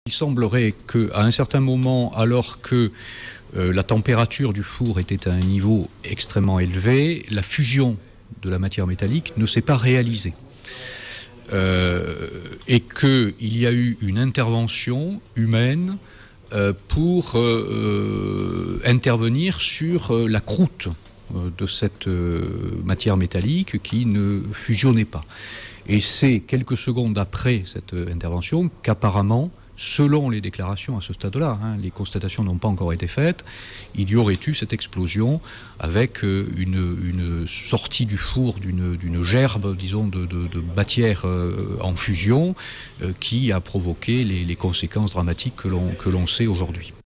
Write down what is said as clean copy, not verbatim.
Il semblerait qu'à un certain moment, alors que la température du four était à un niveau extrêmement élevé, la fusion de la matière métallique ne s'est pas réalisée. Et qu'il y a eu une intervention humaine pour intervenir sur la croûte de cette matière métallique qui ne fusionnait pas. Et c'est quelques secondes après cette intervention qu'apparemment, selon les déclarations à ce stade-là, les constatations n'ont pas encore été faites, il y aurait eu cette explosion avec une sortie du four d'une gerbe, disons, de matière en fusion qui a provoqué les conséquences dramatiques que l'on sait aujourd'hui.